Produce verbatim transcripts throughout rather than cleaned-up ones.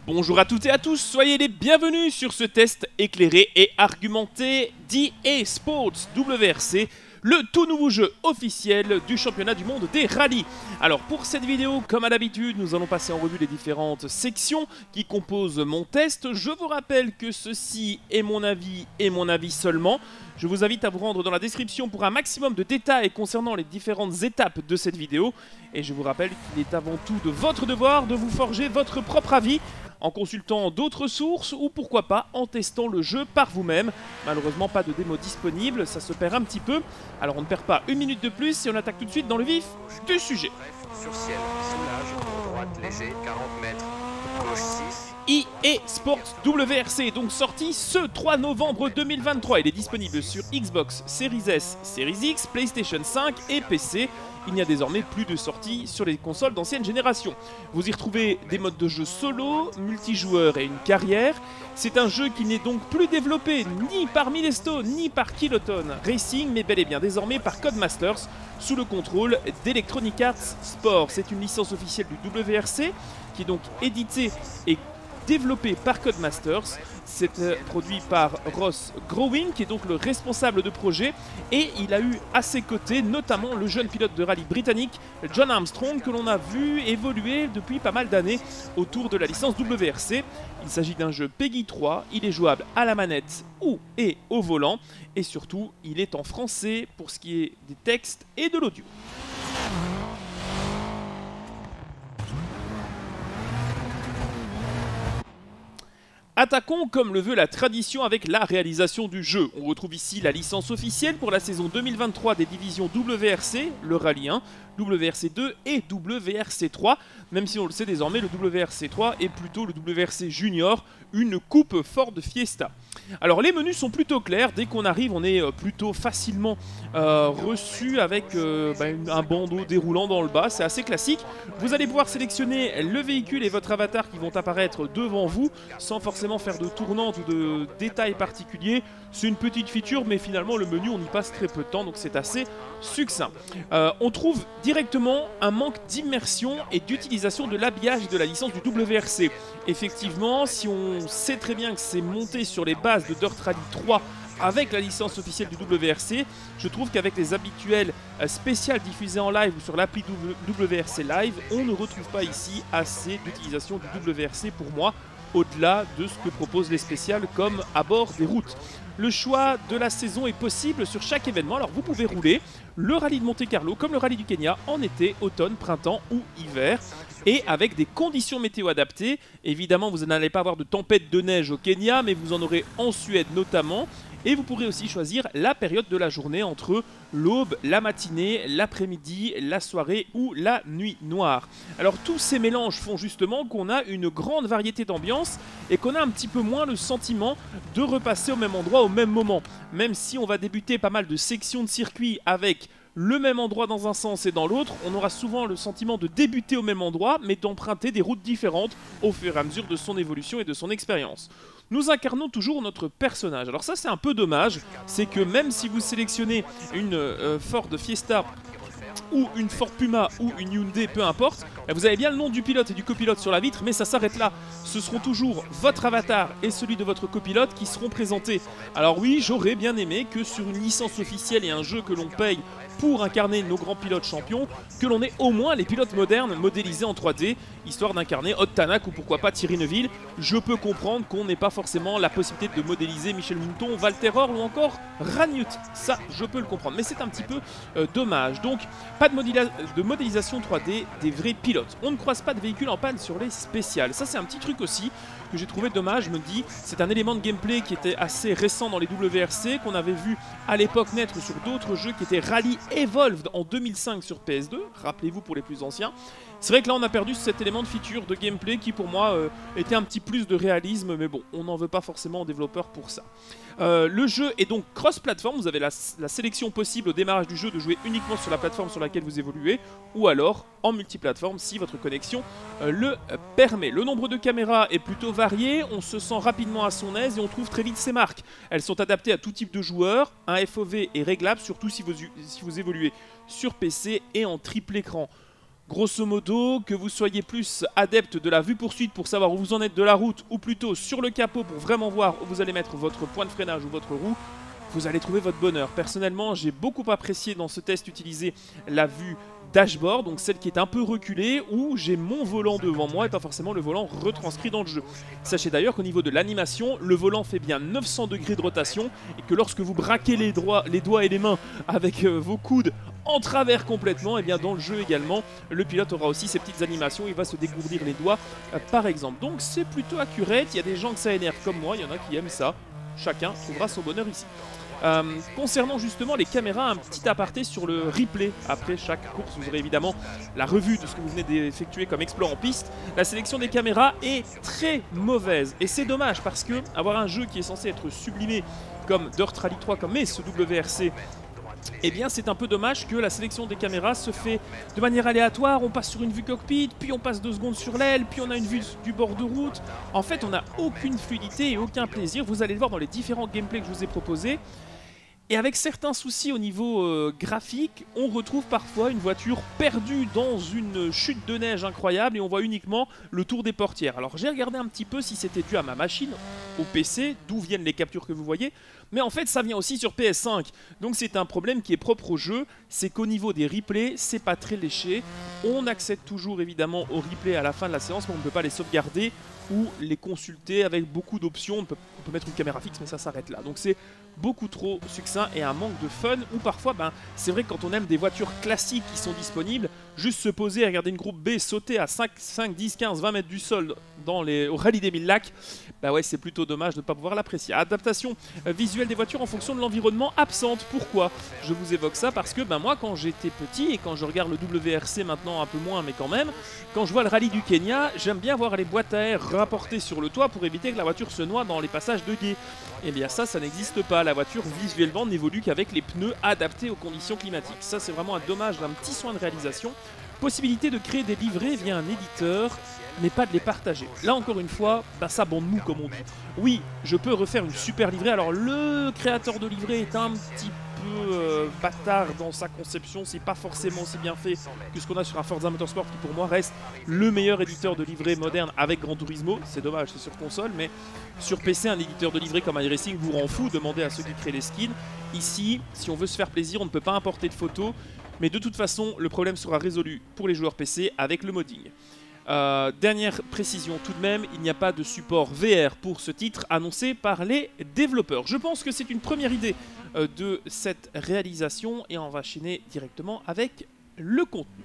Bonjour à toutes et à tous, soyez les bienvenus sur ce test éclairé et argumenté d'E A Sports W R C, le tout nouveau jeu officiel du championnat du monde des rallyes. Alors pour cette vidéo, comme à l'habitude, nous allons passer en revue les différentes sections qui composent mon test. Je vous rappelle que ceci est mon avis et mon avis seulement. Je vous invite à vous rendre dans la description pour un maximum de détails concernant les différentes étapes de cette vidéo. Et je vous rappelle qu'il est avant tout de votre devoir de vous forger votre propre avis en consultant d'autres sources ou pourquoi pas en testant le jeu par vous-même. Malheureusement pas de démo disponible, ça se perd un petit peu. Alors on ne perd pas une minute de plus et on attaque tout de suite dans le vif du sujet. Sur ciel, soulage, droite léger, quarante mètres, gauche six. E A Sports W R C est donc sorti ce trois novembre deux mille vingt-trois. Il est disponible sur Xbox Series S, Series X, PlayStation cinq et P C. Il n'y a désormais plus de sorties sur les consoles d'ancienne génération. Vous y retrouvez des modes de jeu solo, multijoueur et une carrière. C'est un jeu qui n'est donc plus développé ni par Milestone ni par Kiloton Racing, mais bel et bien désormais par Codemasters sous le contrôle d'Electronic Arts Sport. C'est une licence officielle du W R C qui est donc éditée et développé par Codemasters. C'est euh, produit par Ross Growing qui est donc le responsable de projet, et il a eu à ses côtés notamment le jeune pilote de rallye britannique John Armstrong que l'on a vu évoluer depuis pas mal d'années autour de la licence W R C. Il s'agit d'un jeu PEGI trois, il est jouable à la manette ou et au volant, et surtout il est en français pour ce qui est des textes et de l'audio. Attaquons comme le veut la tradition avec la réalisation du jeu. On retrouve ici la licence officielle pour la saison deux mille vingt-trois des divisions W R C, le Rallye un, W R C deux et W R C trois, même si on le sait désormais, le W R C trois est plutôt le W R C Junior, une coupe Ford Fiesta. Alors les menus sont plutôt clairs, dès qu'on arrive on est plutôt facilement euh, reçu avec euh, bah, un bandeau déroulant dans le bas, c'est assez classique. Vous allez pouvoir sélectionner le véhicule et votre avatar qui vont apparaître devant vous, sans forcément faire de tournante ou de détails particuliers. C'est une petite feature, mais finalement le menu on y passe très peu de temps, donc c'est assez succinct. Euh, on trouve directement un manque d'immersion et d'utilisation de l'habillage de la licence du W R C. Effectivement, si on sait très bien que c'est monté sur les bases de Dirt Rally trois avec la licence officielle du W R C, je trouve qu'avec les habituels euh, spéciales diffusées en live ou sur l'appli W R C Live, on ne retrouve pas ici assez d'utilisation du W R C pour moi, au-delà de ce que proposent les spéciales comme à bord des routes. Le choix de la saison est possible sur chaque événement, alors vous pouvez rouler le rallye de Monte-Carlo comme le rallye du Kenya en été, automne, printemps ou hiver, et avec des conditions météo adaptées. Évidemment, vous n'allez pas avoir de tempête de neige au Kenya, mais vous en aurez en Suède notamment. Et vous pourrez aussi choisir la période de la journée entre l'aube, la matinée, l'après-midi, la soirée ou la nuit noire. Alors tous ces mélanges font justement qu'on a une grande variété d'ambiance et qu'on a un petit peu moins le sentiment de repasser au même endroit au même moment. Même si on va débuter pas mal de sections de circuit avec le même endroit dans un sens et dans l'autre, on aura souvent le sentiment de débuter au même endroit mais d'emprunter des routes différentes au fur et à mesure de son évolution et de son expérience. Nous incarnons toujours notre personnage. Alors ça c'est un peu dommage, c'est que même si vous sélectionnez une euh, Ford Fiesta ou une Ford Puma ou une Hyundai, peu importe, vous avez bien le nom du pilote et du copilote sur la vitre, mais ça s'arrête là. Ce seront toujours votre avatar et celui de votre copilote qui seront présentés. Alors oui, j'aurais bien aimé que sur une licence officielle et un jeu que l'on paye pour incarner nos grands pilotes champions, que l'on ait au moins les pilotes modernes modélisés en trois D, histoire d'incarner Odd Tanak ou pourquoi pas Thierry Neuville. Je peux comprendre qu'on n'ait pas forcément la possibilité de modéliser Michel Mouton, Valteror ou encore Ranyut. Ça, je peux le comprendre, mais c'est un petit peu euh, dommage. Donc, pas de, modéla de modélisation trois D des vrais pilotes. On ne croise pas de véhicules en panne sur les spéciales. Ça, c'est un petit truc aussi que j'ai trouvé dommage. Je me dis, c'est un élément de gameplay qui était assez récent dans les W R C, qu'on avait vu à l'époque naître sur d'autres jeux qui étaient Rally Evolved en deux mille cinq sur P S deux, rappelez-vous pour les plus anciens. C'est vrai que là on a perdu cet élément de feature de gameplay qui pour moi euh, était un petit plus de réalisme, mais bon, on n'en veut pas forcément aux développeurs pour ça. Euh, le jeu est donc cross-platform, vous avez la, la sélection possible au démarrage du jeu de jouer uniquement sur la plateforme sur laquelle vous évoluez, ou alors en multiplateforme si votre connexion euh, le euh, permet. Le nombre de caméras est plutôt varié, on se sent rapidement à son aise et on trouve très vite ses marques. Elles sont adaptées à tout type de joueurs, un F O V est réglable, surtout si vous, si vous évoluez sur P C et en triple écran. Grosso modo, que vous soyez plus adepte de la vue poursuite pour savoir où vous en êtes de la route, ou plutôt sur le capot pour vraiment voir où vous allez mettre votre point de freinage ou votre roue, vous allez trouver votre bonheur. Personnellement, j'ai beaucoup apprécié dans ce test utiliser la vue dashboard, donc celle qui est un peu reculée, où j'ai mon volant devant moi et pas forcément le volant retranscrit dans le jeu. Sachez d'ailleurs qu'au niveau de l'animation, le volant fait bien neuf cents degrés de rotation et que lorsque vous braquez les, droits, les doigts et les mains avec euh, vos coudes en travers complètement, et bien dans le jeu également, le pilote aura aussi ces petites animations, il va se dégourdir les doigts euh, par exemple. Donc c'est plutôt accurate, il y a des gens que ça énerve comme moi, il y en a qui aiment ça, chacun trouvera son bonheur ici. Euh, concernant justement les caméras, un petit aparté sur le replay après chaque course. Vous aurez évidemment la revue de ce que vous venez d'effectuer comme exploit en piste. La sélection des caméras est très mauvaise et c'est dommage parce que avoir un jeu qui est censé être sublimé comme Dirt Rally trois, comme est ce W R C, eh bien c'est un peu dommage que la sélection des caméras se fait de manière aléatoire. On passe sur une vue cockpit, puis on passe deux secondes sur l'aile, puis on a une vue du bord de route. En fait on n'a aucune fluidité et aucun plaisir. Vous allez le voir dans les différents gameplays que je vous ai proposés. Et avec certains soucis au niveau euh, graphique, on retrouve parfois une voiture perdue dans une chute de neige incroyable et on voit uniquement le tour des portières. Alors j'ai regardé un petit peu si c'était dû à ma machine, au P C, d'où viennent les captures que vous voyez, mais en fait ça vient aussi sur P S cinq. Donc c'est un problème qui est propre au jeu, c'est qu'au niveau des replays, c'est pas très léché. On accède toujours évidemment aux replays à la fin de la séance, mais on ne peut pas les sauvegarder ou les consulter avec beaucoup d'options. On peut, on peut mettre une caméra fixe, mais ça s'arrête là. Donc c'est beaucoup trop succinct et un manque de fun, ou parfois ben, c'est vrai que quand on aime des voitures classiques qui sont disponibles, juste se poser, regarder une groupe B sauter à cinq, dix, quinze, vingt mètres du sol dans les, au rallye des mille lacs, bah ouais, c'est plutôt dommage de ne pas pouvoir l'apprécier. Adaptation euh, visuelle des voitures en fonction de l'environnement absente. Pourquoi je vous évoque ça? Parce que ben, moi quand j'étais petit et quand je regarde le W R C maintenant un peu moins mais quand même, quand je vois le rallye du Kenya, j'aime bien voir les boîtes à air rapportées sur le toit pour éviter que la voiture se noie dans les passages de guet. Et bien ça, ça n'existe pas. La voiture visuellement n'évolue qu'avec les pneus adaptés aux conditions climatiques. Ça c'est vraiment un dommage d'un petit soin de réalisation. Possibilité de créer des livrets via un éditeur, mais pas de les partager. Là encore une fois, bah ça bande mou comme on dit. Oui, je peux refaire une super livrée. Alors le créateur de livrée est un petit peu euh, bâtard dans sa conception, c'est pas forcément aussi bien fait que ce qu'on a sur un Forza Motorsport qui pour moi reste le meilleur éditeur de livrée moderne avec Gran Turismo. C'est dommage, c'est sur console, mais sur P C un éditeur de livrée comme iRacing vous rend fou, demandez à ceux qui créent les skins. Ici, si on veut se faire plaisir, on ne peut pas importer de photos. Mais de toute façon, le problème sera résolu pour les joueurs P C avec le modding. Euh, dernière précision tout de même, il n'y a pas de support V R pour ce titre annoncé par les développeurs. Je pense que c'est une première idée euh, de cette réalisation et on va enchaîner directement avec le contenu.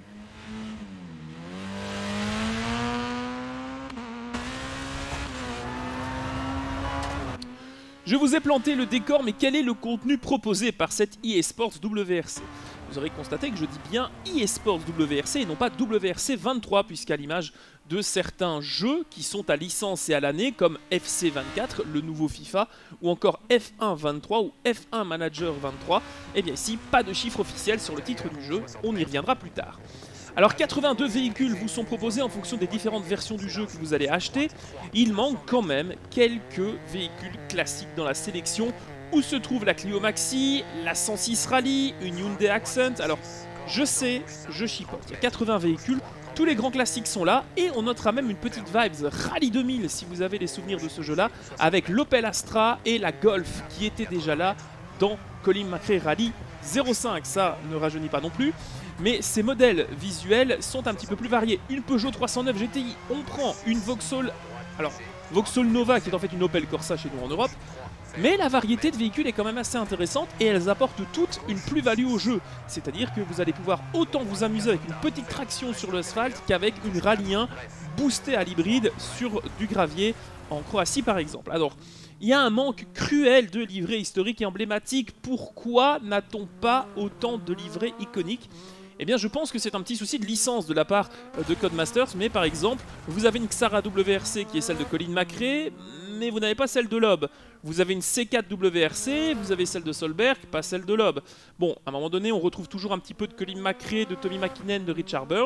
Je vous ai planté le décor, mais quel est le contenu proposé par cette eSports W R C? Vous aurez constaté que je dis bien eSports W R C et non pas W R C vingt-trois, puisqu'à l'image de certains jeux qui sont à licence et à l'année, comme F C vingt-quatre, le nouveau FIFA, ou encore F un vingt-trois ou F un Manager vingt-trois, et bien ici, pas de chiffre officiel sur le titre du jeu, on y reviendra plus tard. Alors quatre-vingt-deux véhicules vous sont proposés en fonction des différentes versions du jeu que vous allez acheter. Il manque quand même quelques véhicules classiques dans la sélection, où se trouve la Clio Maxi, la cent six Rally, une Hyundai Accent. Alors je sais, je chipote, il y a quatre-vingts véhicules, tous les grands classiques sont là, et on notera même une petite vibes Rally deux mille si vous avez les souvenirs de ce jeu là, avec l'Opel Astra et la Golf qui étaient déjà là dans Colin McRae Rally zéro cinq, ça ne rajeunit pas non plus. Mais ces modèles visuels sont un petit peu plus variés. Une Peugeot trois cent neuf G T I, on prend une Vauxhall, alors Vauxhall Nova qui est en fait une Opel Corsa chez nous en Europe. Mais la variété de véhicules est quand même assez intéressante et elles apportent toutes une plus-value au jeu. C'est-à-dire que vous allez pouvoir autant vous amuser avec une petite traction sur l'asphalte qu'avec une Rallye un boostée à l'hybride sur du gravier en Croatie par exemple. Alors, il y a un manque cruel de livrets historiques et emblématiques. Pourquoi n'a-t-on pas autant de livrets iconiques ? Eh bien je pense que c'est un petit souci de licence de la part de Codemasters, mais par exemple, vous avez une Xara W R C qui est celle de Colin McRae, mais vous n'avez pas celle de Loeb. Vous avez une C quatre W R C, vous avez celle de Solberg, pas celle de Loeb. Bon, à un moment donné, on retrouve toujours un petit peu de Colin McRae, de Tommy McKinnon, de Richard Burns.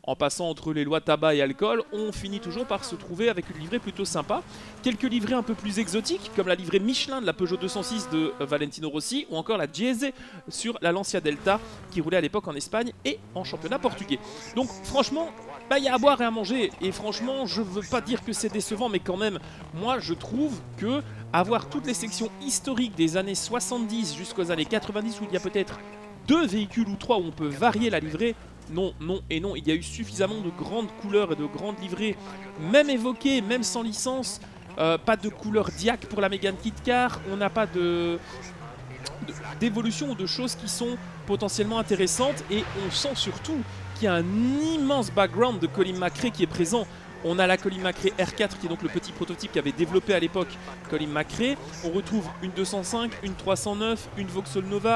en passant entre les lois tabac et alcool, on finit toujours par se trouver avec une livrée plutôt sympa. Quelques livrées un peu plus exotiques, comme la livrée Michelin de la Peugeot deux cent six de Valentino Rossi, ou encore la Diese sur la Lancia Delta, qui roulait à l'époque en Espagne et en championnat portugais. Donc franchement, bah, y a à boire et à manger, et franchement, je veux pas dire que c'est décevant, mais quand même, moi je trouve que avoir toutes les sections historiques des années soixante-dix jusqu'aux années quatre-vingt-dix, où il y a peut-être deux véhicules ou trois où on peut varier la livrée, non, non et non, il y a eu suffisamment de grandes couleurs et de grandes livrées, même évoquées, même sans licence. Euh, pas de couleur Diac pour la Mégane Kit Car, on n'a pas de d'évolution ou de choses qui sont potentiellement intéressantes, et on sent surtout qu'il y a un immense background de Colin McRae qui est présent. On a la Colin McRae R quatre qui est donc le petit prototype qu'avait développé à l'époque Colin McRae. On retrouve une deux cent cinq, une trois cent neuf, une Vauxhall Nova,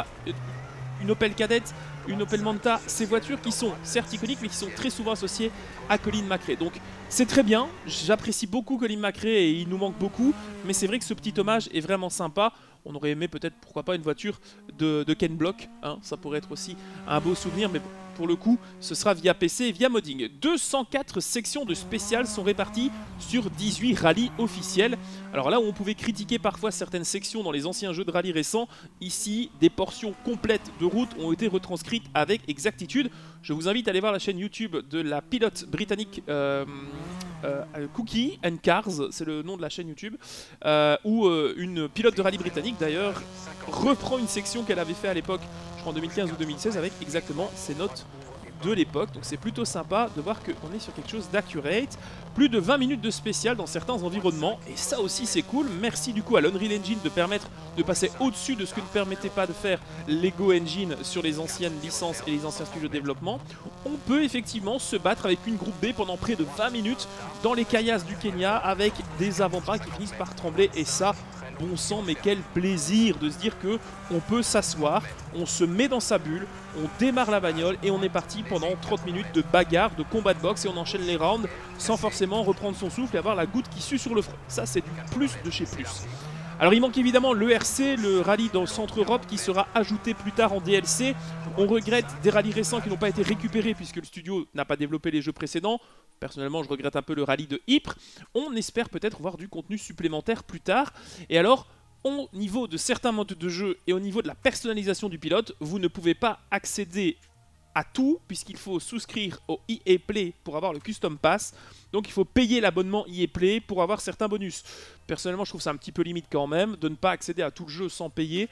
une Opel Kadett, une Opel Manta. Ces voitures qui sont certes iconiques mais qui sont très souvent associées à Colin McRae. Donc c'est très bien, j'apprécie beaucoup Colin McRae et il nous manque beaucoup. Mais c'est vrai que ce petit hommage est vraiment sympa. On aurait aimé peut-être, pourquoi pas, une voiture de, de Ken Block, hein, ça pourrait être aussi un beau souvenir, mais pour le coup, ce sera via P C et via modding. deux cent quatre sections de spécial sont réparties sur dix-huit rallyes officiels. Alors là où on pouvait critiquer parfois certaines sections dans les anciens jeux de rallye récents, ici, des portions complètes de route ont été retranscrites avec exactitude. Je vous invite à aller voir la chaîne YouTube de la pilote britannique euh, euh, Cookie and Cars, c'est le nom de la chaîne YouTube, euh, où euh, une pilote de rallye britannique d'ailleurs reprend une section qu'elle avait fait à l'époque, je crois en deux mille quinze ou deux mille seize, avec exactement ses notes de l'époque. Donc c'est plutôt sympa de voir qu'on est sur quelque chose d'accurate. Plus de vingt minutes de spécial dans certains environnements, et ça aussi c'est cool. Merci du coup à l'Unreal Engine de permettre de passer au-dessus de ce que ne permettait pas de faire Lego Engine sur les anciennes licences et les anciens studios de développement. On peut effectivement se battre avec une groupe B pendant près de vingt minutes dans les caillasses du Kenya avec des avant-bras qui finissent par trembler, et ça, bon sang, mais quel plaisir de se dire que on peut s'asseoir, on se met dans sa bulle, on démarre la bagnole et on est parti pendant trente minutes de bagarre, de combat de boxe, et on enchaîne les rounds sans forcément reprendre son souffle et avoir la goutte qui sue sur le front. Ça, c'est du plus de chez plus. Alors il manque évidemment l'E R C, le rallye dans le centre Europe, qui sera ajouté plus tard en D L C. On regrette des rallyes récents qui n'ont pas été récupérés puisque le studio n'a pas développé les jeux précédents. Personnellement, je regrette un peu le rallye de Ypres. On espère peut-être voir du contenu supplémentaire plus tard. Et alors, au niveau de certains modes de jeu et au niveau de la personnalisation du pilote, vous ne pouvez pas accéder à tout, puisqu'il faut souscrire au E A Play pour avoir le Custom Pass. Donc il faut payer l'abonnement E A Play pour avoir certains bonus. Personnellement, je trouve ça un petit peu limite quand même, de ne pas accéder à tout le jeu sans payer.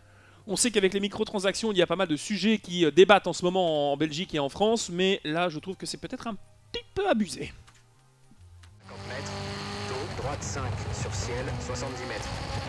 On sait qu'avec les microtransactions, il y a pas mal de sujets qui débattent en ce moment en Belgique et en France, mais là, je trouve que c'est peut-être un petit peu abusé. cinquante mètres, taux, droite cinq, sur ciel, soixante-dix mètres.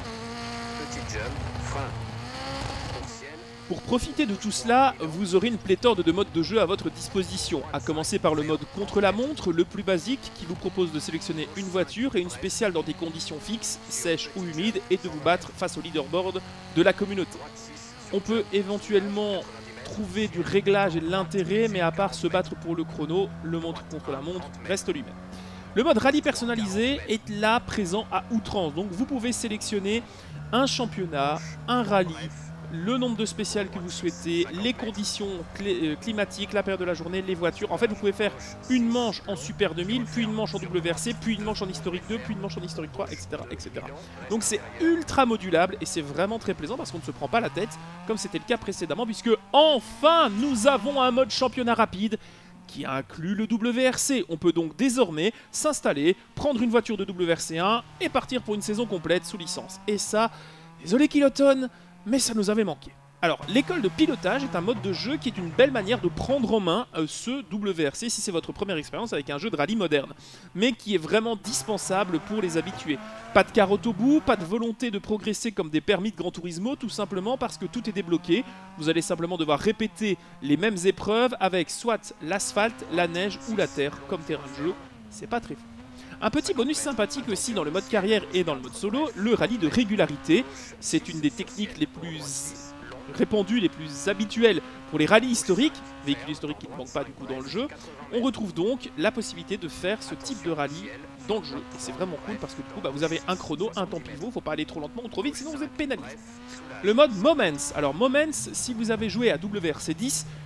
Petit jump, frein. Pour ciel. Pour profiter de tout cela, vous aurez une pléthore de modes de jeu à votre disposition, à commencer par le mode contre-la-montre, le plus basique, qui vous propose de sélectionner une voiture et une spéciale dans des conditions fixes, sèches ou humides, et de vous battre face au leaderboard de la communauté. On peut éventuellement trouver du réglage et de l'intérêt, mais à part se battre pour le chrono, le montre contre la montre reste lui-même. Le mode rallye personnalisé est là présent à outrance, donc vous pouvez sélectionner un championnat, un rallye, le nombre de spéciales que vous souhaitez, les conditions cl climatiques, la période de la journée, les voitures. En fait, vous pouvez faire une manche en Super deux mille, puis une manche en W R C, puis une manche en Historique deux, puis une manche en Historique trois, et cetera et cetera. Donc c'est ultra modulable et c'est vraiment très plaisant parce qu'on ne se prend pas la tête comme c'était le cas précédemment, puisque enfin nous avons un mode championnat rapide qui inclut le W R C. On peut donc désormais s'installer, prendre une voiture de W R C un et partir pour une saison complète sous licence. Et ça, désolé Kiloton, mais ça nous avait manqué. Alors, l'école de pilotage est un mode de jeu qui est une belle manière de prendre en main euh, ce W R C si c'est votre première expérience avec un jeu de rallye moderne, mais qui est vraiment dispensable pour les habitués. Pas de carotte au bout, pas de volonté de progresser comme des permis de Gran Turismo, tout simplement parce que tout est débloqué. Vous allez simplement devoir répéter les mêmes épreuves avec soit l'asphalte, la neige ou la terre comme terrain de jeu. C'est pas très fou. Un petit bonus sympathique aussi dans le mode carrière et dans le mode solo, le rallye de régularité. C'est une des techniques les plus répandues, les plus habituelles pour les rallyes historiques, véhicules historiques qui ne manquent pas du coup dans le jeu. On retrouve donc la possibilité de faire ce type de rallye dans le jeu. Et c'est vraiment cool parce que du coup bah, vous avez un chrono, un temps pivot, faut pas aller trop lentement ou trop vite sinon vous êtes pénalisé. Le mode Moments. Alors Moments, si vous avez joué à W R C dix,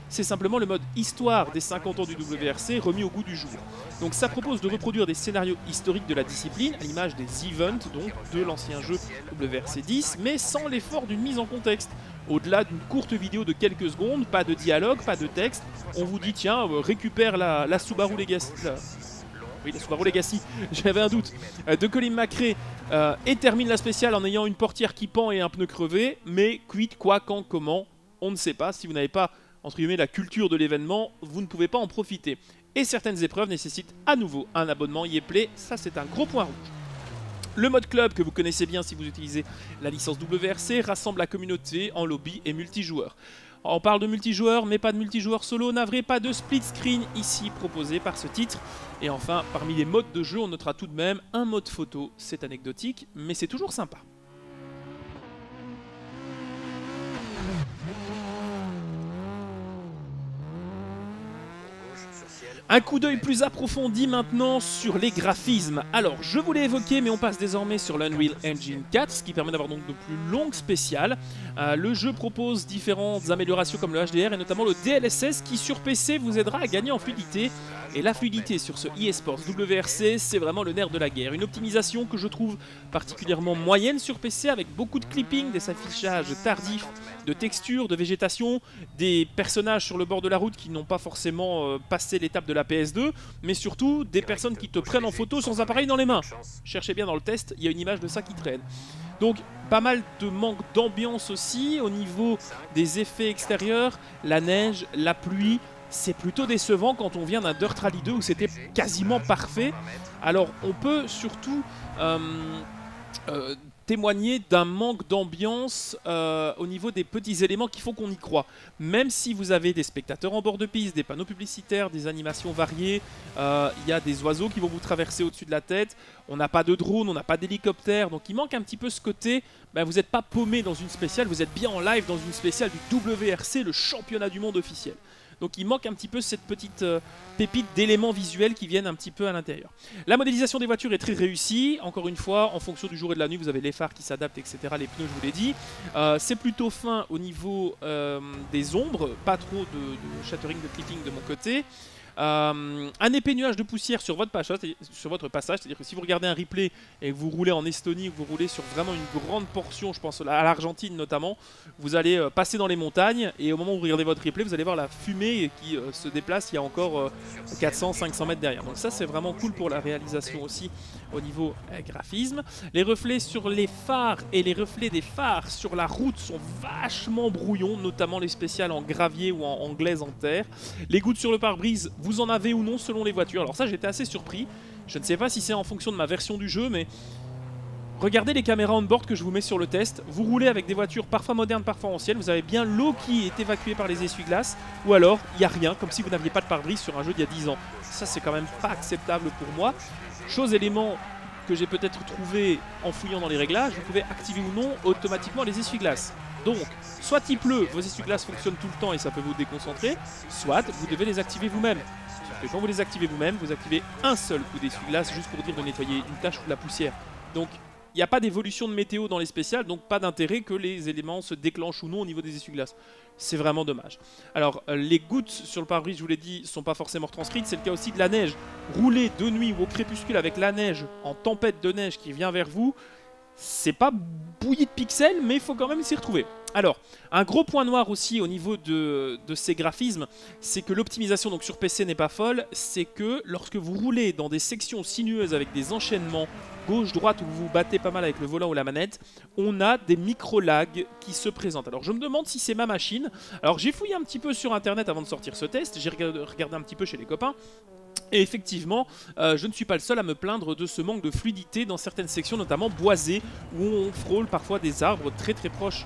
c'est simplement le mode histoire des cinquante ans du W R C remis au goût du jour. Donc ça propose de reproduire des scénarios historiques de la discipline, à l'image des events, donc de l'ancien jeu W R C dix, mais sans l'effort d'une mise en contexte. Au-delà d'une courte vidéo de quelques secondes, pas de dialogue, pas de texte, on vous dit tiens, euh, récupère la, la Subaru Legacy. La... Oui, la Subaru Legacy, j'avais un doute, euh, de Colin McRae, euh, et termine la spéciale en ayant une portière qui pend et un pneu crevé, mais quid, quoi, quand, comment, on ne sait pas. Si vous n'avez pas, entre guillemets, la culture de l'événement, vous ne pouvez pas en profiter. Et certaines épreuves nécessitent à nouveau un abonnement E A Play, ça c'est un gros point rouge. Le mode club, que vous connaissez bien si vous utilisez la licence W R C, rassemble la communauté en lobby et multijoueur. On parle de multijoueur, mais pas de multijoueur solo, navré, pas de split screen ici proposé par ce titre. Et enfin, parmi les modes de jeu, on notera tout de même un mode photo. C'est anecdotique, mais c'est toujours sympa. Un coup d'œil plus approfondi maintenant sur les graphismes. Alors, je vous l'ai évoqué, mais on passe désormais sur l'Unreal Engine quatre, ce qui permet d'avoir donc de plus longues spéciales. Euh, le jeu propose différentes améliorations comme le H D R et notamment le D L S S qui sur P C vous aidera à gagner en fluidité. Et la fluidité sur ce eSports W R C, c'est vraiment le nerf de la guerre. Une optimisation que je trouve particulièrement moyenne sur P C avec beaucoup de clipping, des affichages tardifs, de textures, de végétation, des personnages sur le bord de la route qui n'ont pas forcément euh, passé l'étape de la P S deux, mais surtout des personnes qui te prennent en photo sans appareil dans les mains. Cherchez bien dans le test, il y a une image de ça qui traîne. Donc pas mal de manque d'ambiance aussi au niveau des effets extérieurs, la neige, la pluie. C'est plutôt décevant quand on vient d'un Dirt Rally deux où c'était quasiment parfait. Alors on peut surtout euh, euh, témoigner d'un manque d'ambiance euh, au niveau des petits éléments qui font qu'on y croit. Même si vous avez des spectateurs en bord de piste, des panneaux publicitaires, des animations variées, il euh, y a des oiseaux qui vont vous traverser au-dessus de la tête, on n'a pas de drone, on n'a pas d'hélicoptère, donc il manque un petit peu ce côté, ben vous n'êtes pas paumé dans une spéciale, vous êtes bien en live dans une spéciale du W R C, le championnat du monde officiel. Donc il manque un petit peu cette petite euh, pépite d'éléments visuels qui viennent un petit peu à l'intérieur. La modélisation des voitures est très réussie. Encore une fois, en fonction du jour et de la nuit, vous avez les phares qui s'adaptent, et cetera. Les pneus, je vous l'ai dit. Euh, c'est plutôt fin au niveau euh, des ombres. Pas trop de, de shattering, de clipping de mon côté. Euh, un épais nuage de poussière sur votre passage, sur votre passage, c'est-à-dire que si vous regardez un replay et que vous roulez en Estonie, que vous roulez sur vraiment une grande portion, je pense à l'Argentine notamment, vous allez euh, passer dans les montagnes et au moment où vous regardez votre replay, vous allez voir la fumée qui euh, se déplace, il y a encore euh, quatre cents à cinq cents mètres derrière. Donc ça c'est vraiment cool pour la réalisation aussi au niveau euh, graphisme. Les reflets sur les phares et les reflets des phares sur la route sont vachement brouillons, notamment les spéciales en gravier ou en, en glaise en terre. Les gouttes sur le pare-brise, vous en avez ou non selon les voitures. Alors ça j'étais assez surpris, je ne sais pas si c'est en fonction de ma version du jeu, mais regardez les caméras on-board que je vous mets sur le test. Vous roulez avec des voitures parfois modernes, parfois anciennes, vous avez bien l'eau qui est évacuée par les essuie-glaces, ou alors il n'y a rien, comme si vous n'aviez pas de pare-brise sur un jeu d'il y a dix ans. Ça c'est quand même pas acceptable pour moi. Chose élément que j'ai peut-être trouvé en fouillant dans les réglages, vous pouvez activer ou non automatiquement les essuie-glaces. Donc, soit il pleut, vos essuie-glaces fonctionnent tout le temps et ça peut vous déconcentrer, soit vous devez les activer vous-même. Et quand vous les activez vous-même, vous activez un seul coup d'essuie-glace juste pour dire de nettoyer une tache ou de la poussière. Donc, il n'y a pas d'évolution de météo dans les spéciales, donc pas d'intérêt que les éléments se déclenchent ou non au niveau des essuie-glaces. C'est vraiment dommage. Alors, euh, les gouttes sur le pare-brise, je vous l'ai dit, ne sont pas forcément retranscrites. C'est le cas aussi de la neige. Rouler de nuit ou au crépuscule avec la neige, en tempête de neige qui vient vers vous, c'est pas bouilli de pixels, mais il faut quand même s'y retrouver. Alors, un gros point noir aussi au niveau de, de ces graphismes, c'est que l'optimisation donc sur P C n'est pas folle, c'est que lorsque vous roulez dans des sections sinueuses avec des enchaînements gauche-droite où vous vous battez pas mal avec le volant ou la manette, on a des micro-lags qui se présentent. Alors je me demande si c'est ma machine. Alors j'ai fouillé un petit peu sur internet avant de sortir ce test, j'ai regardé, regardé un petit peu chez les copains. Et effectivement, euh, je ne suis pas le seul à me plaindre de ce manque de fluidité dans certaines sections, notamment boisées, où on frôle parfois des arbres très très proches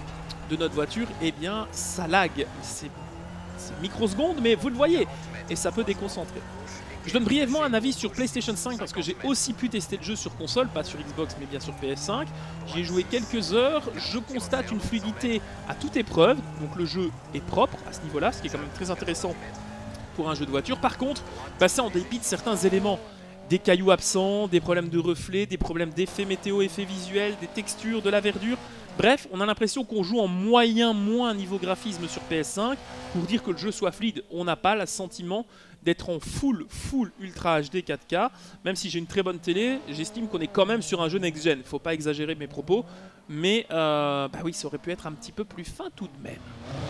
de notre voiture. Et eh bien, ça lag. C'est microsecondes, mais vous le voyez, et ça peut déconcentrer. Je donne brièvement un avis sur PlayStation cinq parce que j'ai aussi pu tester le jeu sur console, pas sur Xbox mais bien sur P S cinq. J'y ai joué quelques heures, je constate une fluidité à toute épreuve, donc le jeu est propre à ce niveau-là, ce qui est quand même très intéressant pour un jeu de voiture. Par contre, bah ça en dépit de certains éléments, des cailloux absents, des problèmes de reflets, des problèmes d'effets météo, effets visuels, des textures, de la verdure, Bref, on a l'impression qu'on joue en moyen moins niveau graphisme sur P S cinq. Pour dire que le jeu soit fluide, on n'a pas le sentiment d'être en full, full Ultra H D quatre K. Même si j'ai une très bonne télé, j'estime qu'on est quand même sur un jeu next-gen. Faut pas exagérer mes propos, mais euh, bah oui, ça aurait pu être un petit peu plus fin tout de même.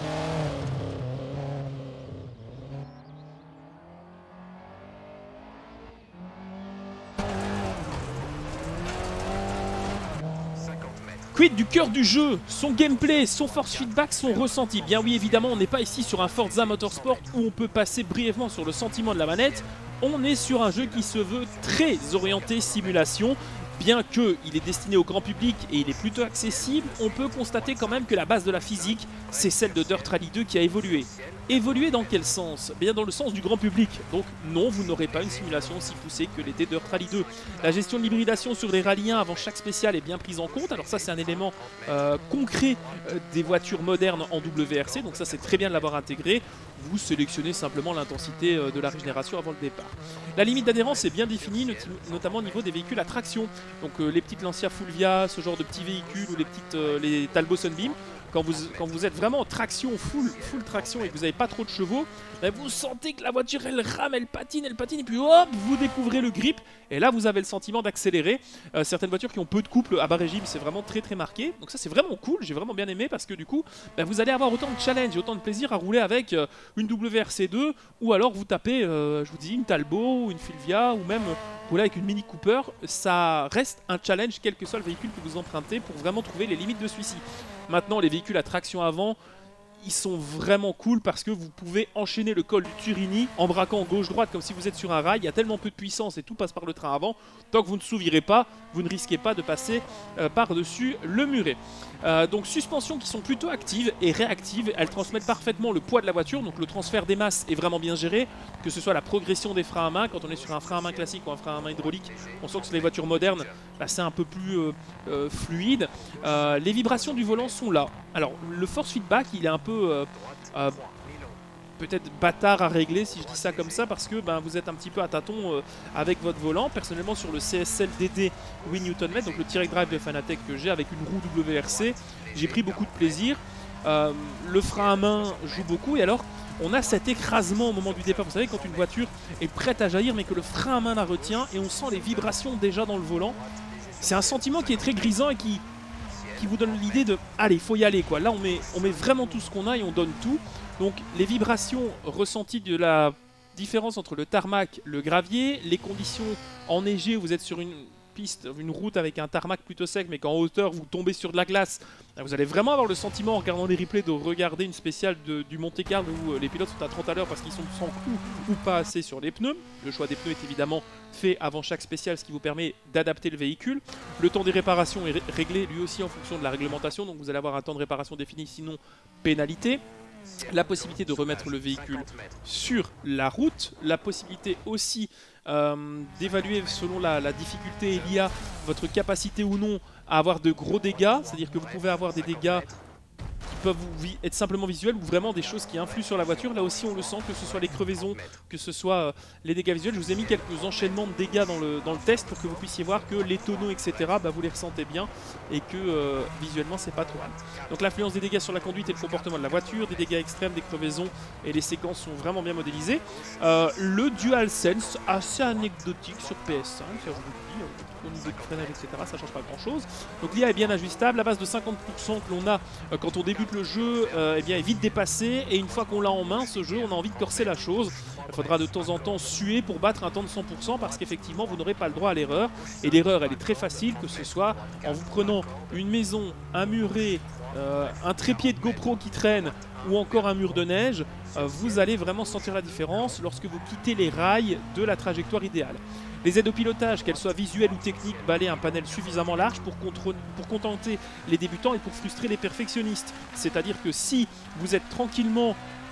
Quid du cœur du jeu, son gameplay, son force feedback, son ressenti. Bien oui, évidemment, on n'est pas ici sur un Forza Motorsport où on peut passer brièvement sur le sentiment de la manette. On est sur un jeu qui se veut très orienté simulation. Bien qu'il est destiné au grand public et il est plutôt accessible, on peut constater quand même que la base de la physique, c'est celle de Dirt Rally deux qui a évolué. Évolué dans quel sens? Bien dans le sens du grand public. Donc non, vous n'aurez pas une simulation aussi poussée que l'était Dirt Rally deux. La gestion de l'hybridation sur les rallyes un avant chaque spécial est bien prise en compte. Alors ça, c'est un élément euh, concret euh, des voitures modernes en W R C. Donc ça, c'est très bien de l'avoir intégré. Vous sélectionnez simplement l'intensité euh, de la régénération avant le départ. La limite d'adhérence est bien définie, not notamment au niveau des véhicules à traction. Donc euh, les petites Lancia Fulvia, ce genre de petits véhicules, ou les petites euh, les Talbot Sunbeam. Quand vous, quand vous êtes vraiment en traction, full, full traction et que vous n'avez pas trop de chevaux, ben vous sentez que la voiture elle rame, elle patine, elle patine et puis hop, vous découvrez le grip et là vous avez le sentiment d'accélérer. Euh, certaines voitures qui ont peu de couple à bas régime, c'est vraiment très très marqué. Donc ça c'est vraiment cool, j'ai vraiment bien aimé parce que du coup ben, vous allez avoir autant de challenge et autant de plaisir à rouler avec euh, une W R C deux ou alors vous tapez, euh, je vous dis, une Talbot ou une Fulvia ou même rouler avec une Mini Cooper. Ça reste un challenge quel que soit le véhicule que vous empruntez pour vraiment trouver les limites de celui-ci. Maintenant, les véhicules à traction avant, ils sont vraiment cool parce que vous pouvez enchaîner le col du Turini en braquant gauche-droite comme si vous êtes sur un rail. Il y a tellement peu de puissance et tout passe par le train avant. Tant que vous ne s'ouvrez pas, vous ne risquez pas de passer euh, par-dessus le muret. Euh, donc suspensions qui sont plutôt actives et réactives. Elles transmettent parfaitement le poids de la voiture. Donc le transfert des masses est vraiment bien géré. Que ce soit la progression des freins à main. Quand on est sur un frein à main classique ou un frein à main hydraulique, on sent que sur les voitures modernes, bah, c'est un peu plus euh, euh, fluide. Euh, les vibrations du volant sont là. Alors le force feedback, il est un peu... Euh, euh, peut-être bâtard à régler si je dis ça comme ça parce que ben, vous êtes un petit peu à tâtons euh, avec votre volant. Personnellement sur le C S L D D huit newton mètres, donc le direct drive de Fanatec que j'ai avec une roue W R C, j'ai pris beaucoup de plaisir. Euh, le frein à main joue beaucoup et alors on a cet écrasement au moment du départ. Vous savez quand une voiture est prête à jaillir mais que le frein à main la retient et on sent les vibrations déjà dans le volant. C'est un sentiment qui est très grisant et qui, qui vous donne l'idée de allez, il faut y aller quoi. Là on met, on met vraiment tout ce qu'on a et on donne tout. Donc les vibrations ressenties de la différence entre le tarmac, le gravier, les conditions enneigées, vous êtes sur une piste, une route avec un tarmac plutôt sec mais qu'en hauteur vous tombez sur de la glace, vous allez vraiment avoir le sentiment en regardant les replays de regarder une spéciale de, du Monte-Carlo où les pilotes sont à trente à l'heure parce qu'ils sont sans coup ou pas assez sur les pneus. Le choix des pneus est évidemment fait avant chaque spéciale, ce qui vous permet d'adapter le véhicule. Le temps des réparations est réglé lui aussi en fonction de la réglementation, donc vous allez avoir un temps de réparation défini, sinon pénalité. La possibilité de remettre le véhicule sur la route, la possibilité aussi euh, d'évaluer selon la, la difficulté et l'I A votre capacité ou non à avoir de gros dégâts, c'est-à-dire que vous pouvez avoir des dégâts qui peuvent vous être simplement visuels ou vraiment des choses qui influent sur la voiture. Là aussi on le sent, que ce soit les crevaisons, que ce soit euh, les dégâts visuels. Je vous ai mis quelques enchaînements de dégâts dans le, dans le test pour que vous puissiez voir que les tonneaux etc bah, vous les ressentez bien et que euh, visuellement c'est pas trop mal. Donc l'influence des dégâts sur la conduite et le comportement de la voiture, des dégâts extrêmes, des crevaisons et les séquences sont vraiment bien modélisées. Euh, le DualSense assez anecdotique sur P S cinq, ça je vous le dis, au niveau du freinage, et cetera. Ça change pas grand chose. Donc l'I A est bien ajustable. La base de cinquante pour cent que l'on a euh, quand on débute le jeu euh, eh bien, est vite dépassée. Et une fois qu'on l'a en main, ce jeu, on a envie de corser la chose. Il faudra de temps en temps suer pour battre un temps de cent pour cent parce qu'effectivement, vous n'aurez pas le droit à l'erreur. Et l'erreur, elle est très facile, que ce soit en vous prenant une maison, un muret, euh, un trépied de GoPro qui traîne ou encore un mur de neige. Euh, vous allez vraiment sentir la différence lorsque vous quittez les rails de la trajectoire idéale. Les aides au pilotage, qu'elles soient visuelles ou techniques, balayent un panel suffisamment large pour, pour contenter les débutants et pour frustrer les perfectionnistes. C'est-à-dire que si vous êtes tranquillement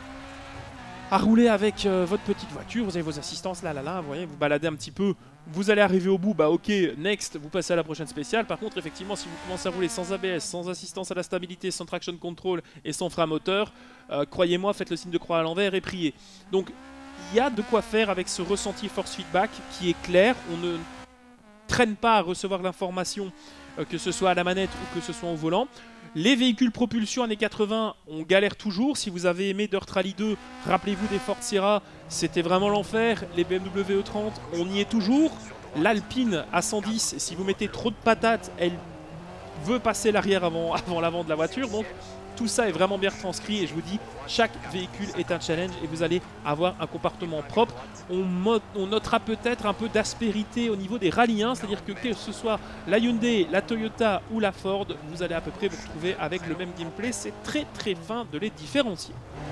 à rouler avec euh, votre petite voiture, vous avez vos assistances là, là, là, vous voyez, vous baladez un petit peu, vous allez arriver au bout, bah ok, next, vous passez à la prochaine spéciale. Par contre, effectivement, si vous commencez à rouler sans A B S, sans assistance à la stabilité, sans traction control et sans frein moteur, euh, croyez-moi, faites le signe de croix à l'envers et priez. Donc, il y a de quoi faire avec ce ressenti force feedback qui est clair. On ne traîne pas à recevoir l'information, euh, que ce soit à la manette ou que ce soit au volant. Les véhicules propulsion années quatre-vingts, on galère toujours. Si vous avez aimé Dirt Rally deux, rappelez-vous des Ford Sierra, c'était vraiment l'enfer. Les B M W E trente, on y est toujours. L'Alpine A cent dix, si vous mettez trop de patates, elle veut passer l'arrière avant, avant l'avant de la voiture. Donc tout ça est vraiment bien retranscrit et je vous dis, chaque véhicule est un challenge et vous allez avoir un comportement propre. On, on notera peut-être un peu d'aspérité au niveau des rallyes, c'est-à-dire que que ce soit la Hyundai, la Toyota ou la Ford, vous allez à peu près vous retrouver avec le même gameplay. C'est très très fin de les différencier.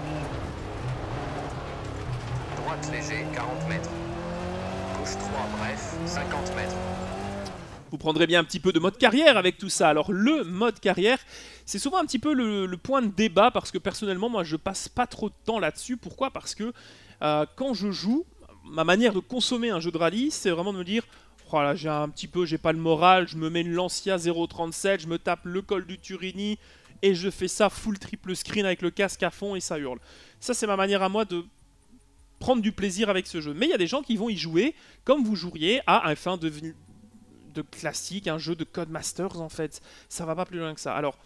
Droite léger, quarante mètres. Gauche trois, bref, cinquante mètres. Vous prendrez bien un petit peu de mode carrière avec tout ça. Alors le mode carrière, c'est souvent un petit peu le, le point de débat parce que personnellement, moi je passe pas trop de temps là-dessus. Pourquoi? Parce que euh, quand je joue, ma manière de consommer un jeu de rallye, c'est vraiment de me dire oh là, j'ai un petit peu, j'ai pas le moral, je me mets une Lancia zéro trente-sept, je me tape le col du Turini et je fais ça full triple screen avec le casque à fond et ça hurle. Ça c'est ma manière à moi de prendre du plaisir avec ce jeu. Mais il y a des gens qui vont y jouer comme vous joueriez à un F un de de classique, un jeu de Codemasters en fait. Ça va pas plus loin que ça. Alors,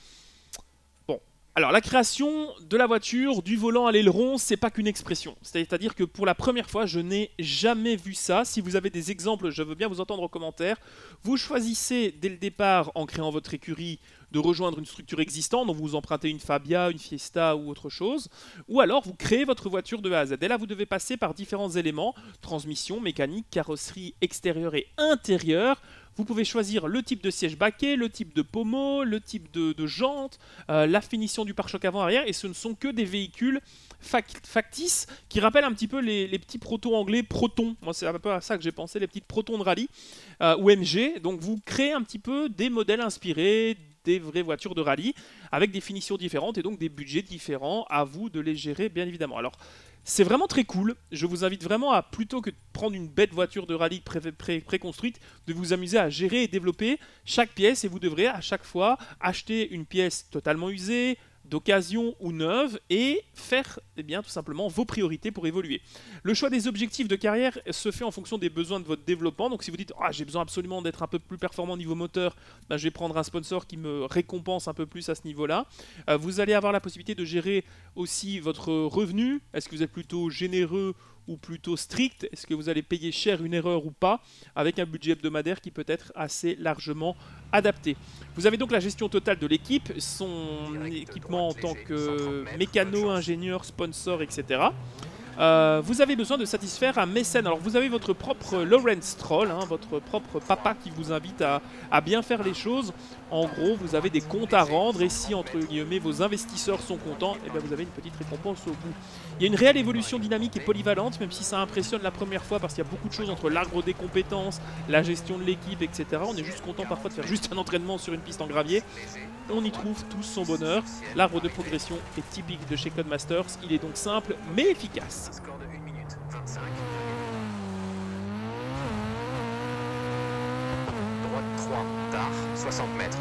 bon. Alors, la création de la voiture, du volant à l'aileron, c'est pas qu'une expression. C'est-à-dire que pour la première fois, je n'ai jamais vu ça. Si vous avez des exemples, je veux bien vous entendre en commentaire. Vous choisissez dès le départ, en créant votre écurie, de rejoindre une structure existante, donc vous empruntez une Fabia, une Fiesta ou autre chose, ou alors vous créez votre voiture de A à Z. Et là, vous devez passer par différents éléments, transmission, mécanique, carrosserie extérieure et intérieure. Vous pouvez choisir le type de siège baquet, le type de pommeau, le type de, de jante, euh, la finition du pare-choc avant-arrière, et ce ne sont que des véhicules factices qui rappellent un petit peu les, les petits protos anglais Proton. Moi, c'est un peu à ça que j'ai pensé, les petites Protons de rallye, euh, ou M G. Donc, vous créez un petit peu des modèles inspirés des vraies voitures de rallye, avec des finitions différentes et donc des budgets différents. À vous de les gérer, bien évidemment. Alors, c'est vraiment très cool. Je vous invite vraiment à, plutôt que de prendre une bête voiture de rallye préconstruite, de vous amuser à gérer et développer chaque pièce. Et vous devrez à chaque fois acheter une pièce totalement usée, d'occasion ou neuve, et faire eh bien, tout simplement vos priorités pour évoluer. Le choix des objectifs de carrière se fait en fonction des besoins de votre développement. Donc si vous dites ah, j'ai besoin absolument d'être un peu plus performant au niveau moteur, ben, je vais prendre un sponsor qui me récompense un peu plus à ce niveau-là. Euh, vous allez avoir la possibilité de gérer aussi votre revenu. Est-ce que vous êtes plutôt généreux ou plutôt strict? Est-ce que vous allez payer cher une erreur ou pas? Avec un budget hebdomadaire qui peut être assez largement adapté. Vous avez donc la gestion totale de l'équipe, son équipement en tant que mécano, ingénieur, sponsor, et cetera. Euh, vous avez besoin de satisfaire un mécène. Alors vous avez votre propre Lawrence Stroll, hein, votre propre papa qui vous invite à, à bien faire les choses. En gros, vous avez des comptes à rendre et si, entre guillemets, vos investisseurs sont contents, eh bien, vous avez une petite récompense au bout. Il y a une réelle évolution dynamique et polyvalente, même si ça impressionne la première fois parce qu'il y a beaucoup de choses entre l'arbre des compétences, la gestion de l'équipe, et cetera. On est juste content parfois de faire juste un entraînement sur une piste en gravier. On y trouve tous son bonheur. L'arbre de progression est typique de chez Codemasters. Il est donc simple mais efficace. Score de une minute vingt-cinq. Droite trois, tard, soixante mètres.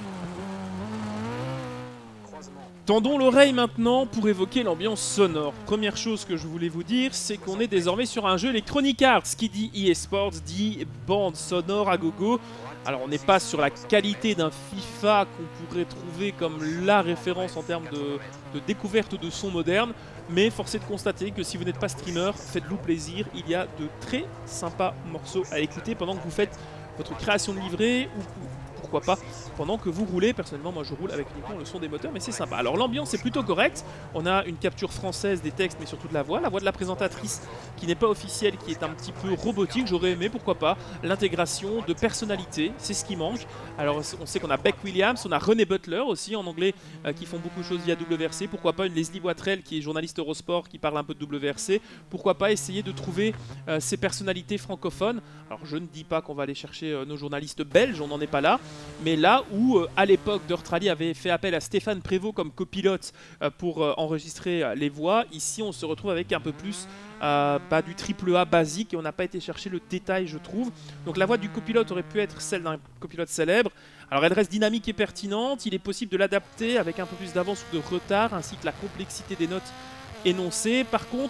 Croisement. Tendons l'oreille maintenant pour évoquer l'ambiance sonore. Première chose que je voulais vous dire, c'est qu'on est désormais sur un jeu Electronic Arts. Qui dit E A Sports dit bande sonore à gogo. Alors on n'est pas sur la qualité d'un FIFA qu'on pourrait trouver comme la référence en termes de, de découverte de son moderne, mais force est de constater que si vous n'êtes pas streamer, faites-vous plaisir, il y a de très sympas morceaux à écouter pendant que vous faites votre création de livret ou pourquoi pas pendant que vous roulez. Personnellement moi je roule avec uniquement le son des moteurs, mais c'est sympa. Alors l'ambiance est plutôt correcte, on a une capture française des textes mais surtout de la voix, la voix de la présentatrice qui n'est pas officielle, qui est un petit peu robotique. J'aurais aimé pourquoi pas l'intégration de personnalités, c'est ce qui manque. Alors on sait qu'on a Beck Williams, on a René Butler aussi en anglais euh, qui font beaucoup de choses via W R C, pourquoi pas une Leslie Boitrel qui est journaliste Eurosport qui parle un peu de W R C, pourquoi pas essayer de trouver euh, ces personnalités francophones. Alors je ne dis pas qu'on va aller chercher euh, nos journalistes belges, on n'en est pas là, mais là où euh, à l'époque Dirt Rally avait fait appel à Stéphane Prévost comme copilote euh, pour euh, enregistrer euh, les voix, ici on se retrouve avec un peu plus euh, bah, du triple A basique et on n'a pas été chercher le détail je trouve. Donc la voix du copilote aurait pu être celle d'un copilote célèbre. Alors elle reste dynamique et pertinente, il est possible de l'adapter avec un peu plus d'avance ou de retard ainsi que la complexité des notes énoncées. Par contre,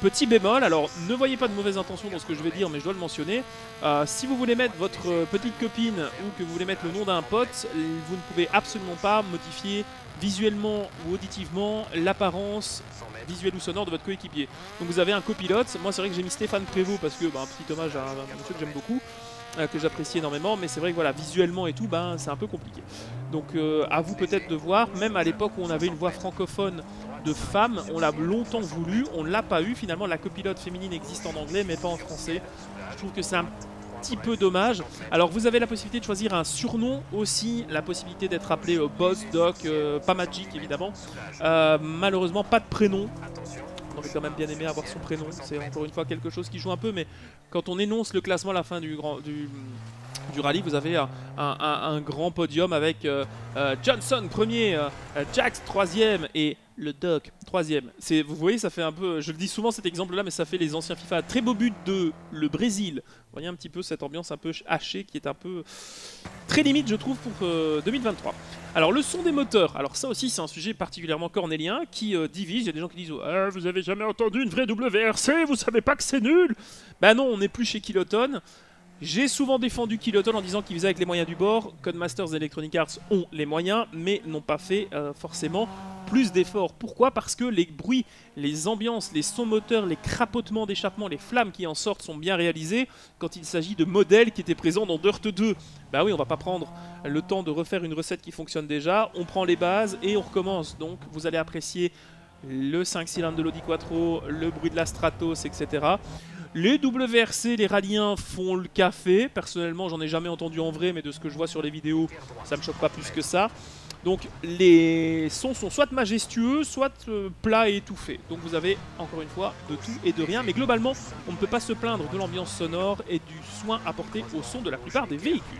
Petit bémol, alors ne voyez pas de mauvaise intention dans ce que je vais dire, mais je dois le mentionner. Euh, si vous voulez mettre votre euh, petite copine ou que vous voulez mettre le nom d'un pote, vous ne pouvez absolument pas modifier visuellement ou auditivement l'apparence visuelle ou sonore de votre coéquipier. Donc vous avez un copilote. Moi c'est vrai que j'ai mis Stéphane Prévost parce que, bah, un petit hommage à un, un monsieur que j'aime beaucoup, euh, que j'apprécie énormément, mais c'est vrai que voilà, visuellement et tout, ben, c'est un peu compliqué. Donc euh, à vous peut-être de voir, même à l'époque où on avait une voix francophone de femme, on l'a longtemps voulu, on ne l'a pas eu. Finalement la copilote féminine existe en anglais mais pas en français. Je trouve que c'est un petit peu dommage. Alors vous avez la possibilité de choisir un surnom aussi, la possibilité d'être appelé euh, Boss, Doc, euh, pas Magic évidemment. Euh, malheureusement pas de prénom. On aurait quand même bien aimé avoir son prénom, c'est encore une fois quelque chose qui joue un peu, mais quand on énonce le classement à la fin du, grand, du, du rallye, vous avez un, un, un, un grand podium avec euh, euh, Johnson premier, euh, Jax troisième et le Doc troisième. Vous voyez, ça fait un peu, je le dis souvent cet exemple-là, mais ça fait les anciens FIFA. Très beau but de le Brésil. Vous voyez un petit peu cette ambiance un peu hachée qui est un peu très limite, je trouve, pour euh, deux mille vingt-trois. Alors le son des moteurs, alors ça aussi c'est un sujet particulièrement cornélien qui euh, divise. Il y a des gens qui disent ah, vous avez jamais entendu une vraie W R C, vous savez pas que c'est nul. Bah non, on n'est plus chez Kiloton. J'ai souvent défendu Kiloton en disant qu'ils faisaient avec les moyens du bord. Codemasters et Electronic Arts ont les moyens, mais n'ont pas fait euh, forcément plus d'efforts. Pourquoi? Parce que les bruits, les ambiances, les sons moteurs, les crapotements d'échappement, les flammes qui en sortent sont bien réalisés quand il s'agit de modèles qui étaient présents dans Dirt deux. Bah oui, on va pas prendre le temps de refaire une recette qui fonctionne déjà. On prend les bases et on recommence. Donc vous allez apprécier le cinq cylindres de l'Audi Quattro, le bruit de la Stratos, et cetera. Les W R C, les rallyens font le café. Personnellement, j'en ai jamais entendu en vrai, mais de ce que je vois sur les vidéos, ça me choque pas plus que ça. Donc les sons sont soit majestueux, soit euh, plats et étouffés. Donc vous avez encore une fois de tout et de rien. Mais globalement, on ne peut pas se plaindre de l'ambiance sonore et du soin apporté au son de la plupart des véhicules.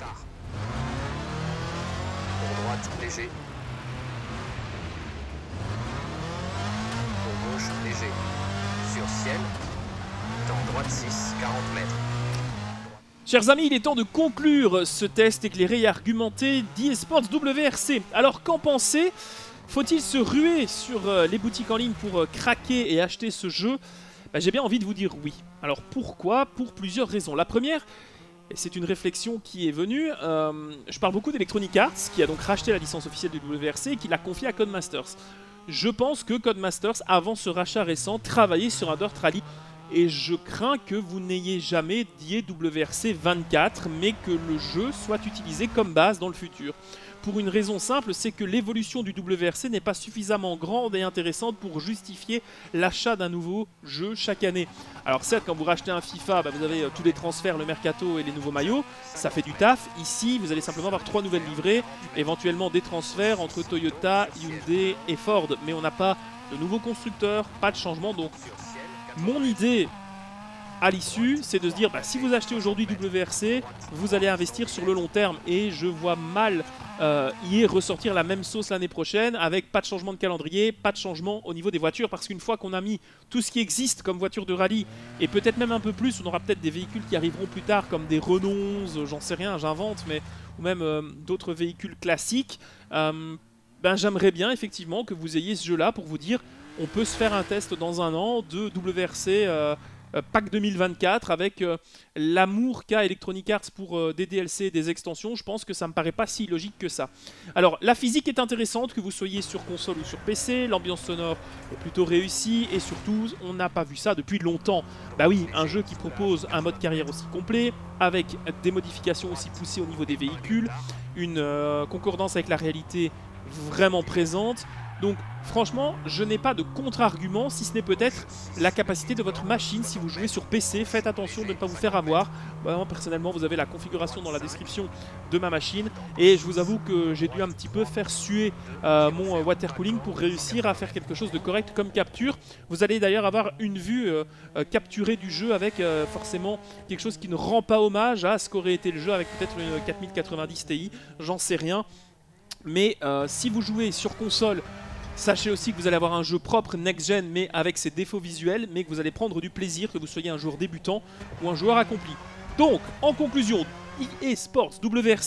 Pour droite, léger. Pour gauche, léger. Sur ciel. Temps droite six, quarante mètres. Chers amis, il est temps de conclure ce test éclairé et argumenté d'eSports W R C. Alors qu'en penser? Faut-il se ruer sur euh, les boutiques en ligne pour euh, craquer et acheter ce jeu? Bah, j'ai bien envie de vous dire oui. Alors pourquoi? Pour plusieurs raisons. La première, et c'est une réflexion qui est venue, euh, je parle beaucoup d'Electronic Arts, qui a donc racheté la licence officielle du W R C et qui l'a confiée à Codemasters. Je pense que Codemasters, avant ce rachat récent, travaillait sur un Dirt Rally. Et je crains que vous n'ayez jamais d'E A W R C vingt-quatre, mais que le jeu soit utilisé comme base dans le futur. Pour une raison simple, c'est que l'évolution du W R C n'est pas suffisamment grande et intéressante pour justifier l'achat d'un nouveau jeu chaque année. Alors certes, quand vous rachetez un FIFA, bah vous avez euh, tous les transferts, le mercato et les nouveaux maillots, ça fait du taf. Ici, vous allez simplement avoir trois nouvelles livrées, éventuellement des transferts entre Toyota, Hyundai et Ford. Mais on n'a pas de nouveaux constructeurs, pas de changement, donc... Mon idée à l'issue, c'est de se dire, bah, si vous achetez aujourd'hui W R C, vous allez investir sur le long terme. Et je vois mal euh, y ressortir la même sauce l'année prochaine, avec pas de changement de calendrier, pas de changement au niveau des voitures. Parce qu'une fois qu'on a mis tout ce qui existe comme voiture de rallye, et peut-être même un peu plus, on aura peut-être des véhicules qui arriveront plus tard, comme des Renault, j'en sais rien, j'invente, mais ou même euh, d'autres véhicules classiques. Euh, ben, j'aimerais bien effectivement que vous ayez ce jeu-là pour vous dire... On peut se faire un test dans un an de W R C euh, euh, Pack deux mille vingt-quatre avec euh, l'amour qu'a Electronic Arts pour euh, des D L C et des extensions. Je pense que ça me paraît pas si logique que ça. Alors la physique est intéressante, que vous soyez sur console ou sur P C, l'ambiance sonore est plutôt réussie et surtout on n'a pas vu ça depuis longtemps. Bah oui, un jeu qui propose un mode carrière aussi complet, avec des modifications aussi poussées au niveau des véhicules, une euh, concordance avec la réalité vraiment présente. Donc franchement, je n'ai pas de contre-argument, si ce n'est peut-être la capacité de votre machine. Si vous jouez sur P C, faites attention de ne pas vous faire avoir. Moi, personnellement, vous avez la configuration dans la description de ma machine. Et je vous avoue que j'ai dû un petit peu faire suer euh, mon euh, water cooling pour réussir à faire quelque chose de correct comme capture. Vous allez d'ailleurs avoir une vue euh, euh, capturée du jeu avec euh, forcément quelque chose qui ne rend pas hommage à ce qu'aurait été le jeu avec peut-être une quatre mille quatre-vingt-dix Ti. J'en sais rien. Mais euh, si vous jouez sur console... Sachez aussi que vous allez avoir un jeu propre next-gen mais avec ses défauts visuels, mais que vous allez prendre du plaisir, que vous soyez un joueur débutant ou un joueur accompli. Donc, en conclusion, eSports W R C,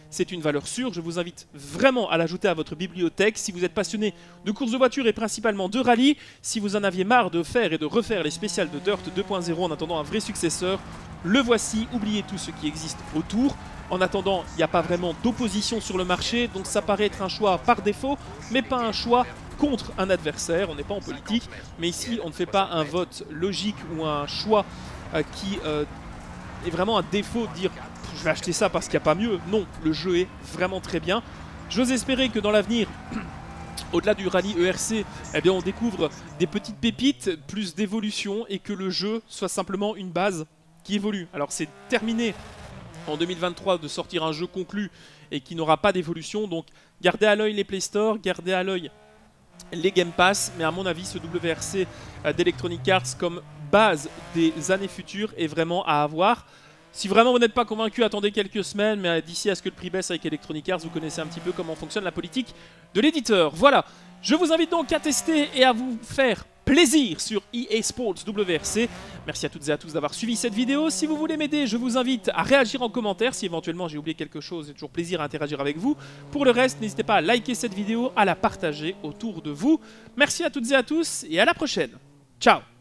c'est une valeur sûre. Je vous invite vraiment à l'ajouter à votre bibliothèque. Si vous êtes passionné de courses de voitures et principalement de rallye, si vous en aviez marre de faire et de refaire les spéciales de Dirt deux point zéro en attendant un vrai successeur, le voici. Oubliez tout ce qui existe autour. En attendant, il n'y a pas vraiment d'opposition sur le marché, donc ça paraît être un choix par défaut, mais pas un choix contre un adversaire. On n'est pas en politique, mais ici on ne fait pas un vote logique ou un choix euh, qui euh, est vraiment un défaut de dire je vais acheter ça parce qu'il n'y a pas mieux. Non, le jeu est vraiment très bien. J'ose espérer que dans l'avenir, au-delà du rallye E R C, eh bien on découvre des petites pépites, plus d'évolution, et que le jeu soit simplement une base qui évolue. Alors c'est terminé en deux mille vingt-trois de sortir un jeu conclu et qui n'aura pas d'évolution, donc gardez à l'œil les Play Store, gardez à l'œil les Game Pass, mais à mon avis ce W R C d'Electronic Arts comme base des années futures est vraiment à avoir. Si vraiment vous n'êtes pas convaincu, attendez quelques semaines, mais d'ici à ce que le prix baisse avec Electronic Arts, vous connaissez un petit peu comment fonctionne la politique de l'éditeur. Voilà, je vous invite donc à tester et à vous faire plaisir sur E A Sports W R C. Merci à toutes et à tous d'avoir suivi cette vidéo. Si vous voulez m'aider, je vous invite à réagir en commentaire. Si éventuellement j'ai oublié quelque chose, j'ai toujours plaisir à interagir avec vous. Pour le reste, n'hésitez pas à liker cette vidéo, à la partager autour de vous. Merci à toutes et à tous et à la prochaine. Ciao!